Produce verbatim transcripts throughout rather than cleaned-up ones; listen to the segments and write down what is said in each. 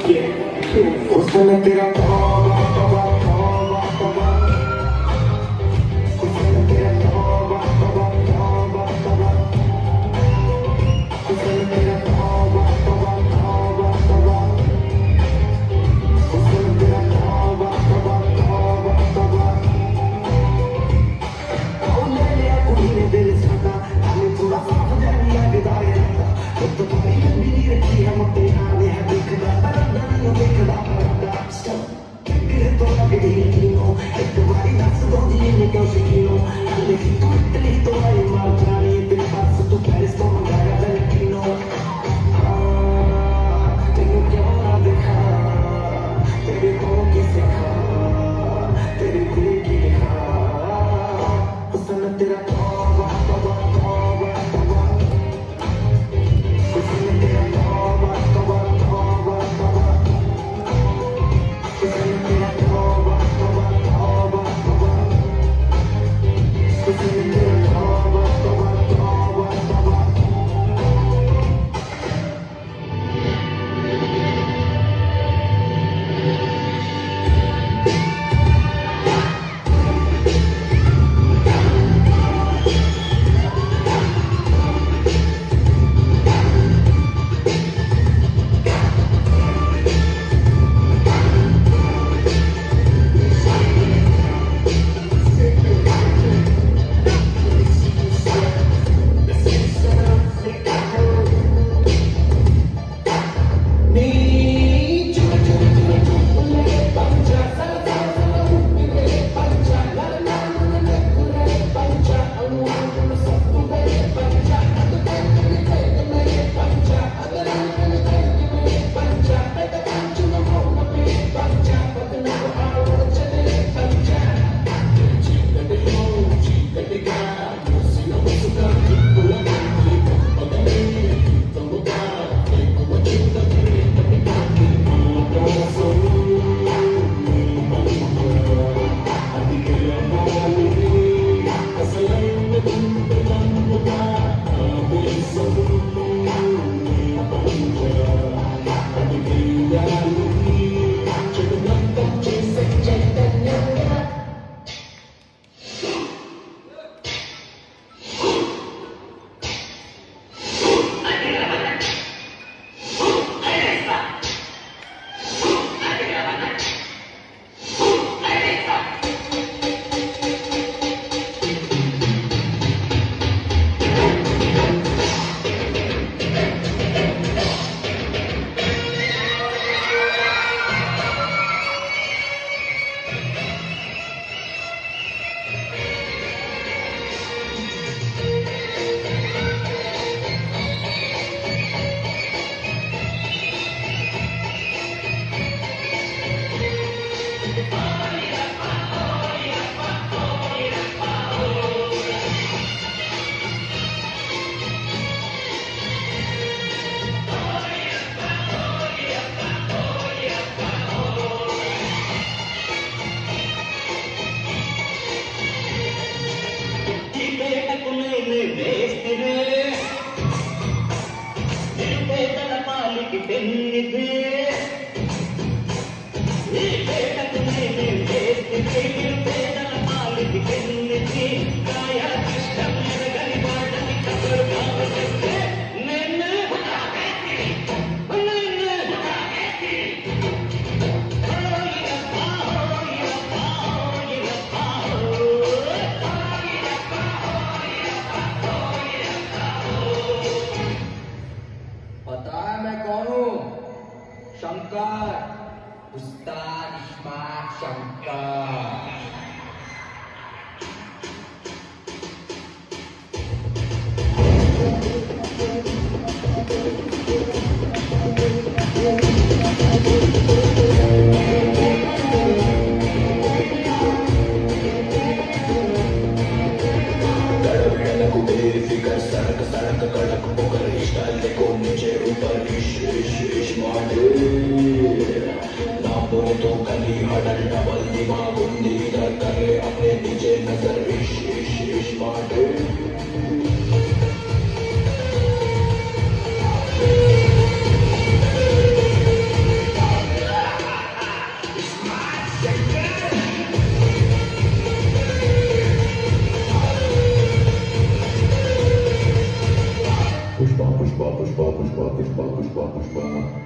हुस्न तेरा तौबा तौबा तौबा तौबा, हुस्न तेरा तौबा तौबा तौबा तौबा, हुस्न तेरा तौबा तौबा तौबा तौबा, हुस्न तेरा तौबा तौबा तौबा तौबा। कौन ले लिया कुड़ी ने दिल सादा, हमें थोड़ा सा जानिया बिदाई रखा, तो तुम्हारी गंदी नहीं रखी है मुझे आने है देखना परदा नहीं देखना परदा। Che to che io e tu vai da sotto di me che ho seguito alle che tu te li to hai mangiare per passo tu per scomodare del pino ah tengo que ahora dejar तेरे को किसे खा तेरे दिल की खा हुस्न तेरा तौबा तौबा तौबा तौबा, हुस्न तेरा तौबा तौबा तौबा तौबा, हुस्न तेरा तौबा तौबा तौबा तौबा, हुस्न तेरा तौबा तौबा तौबा तौबा।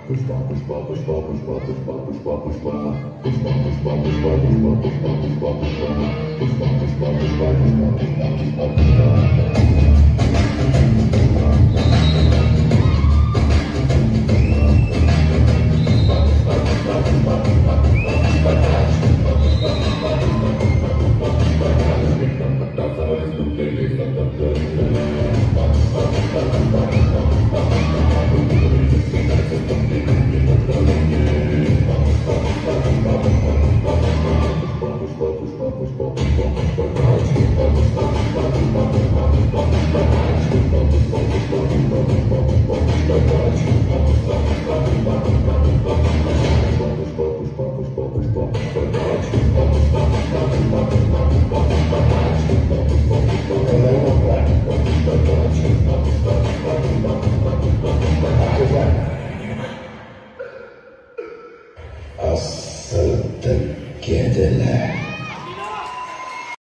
Hasta te quede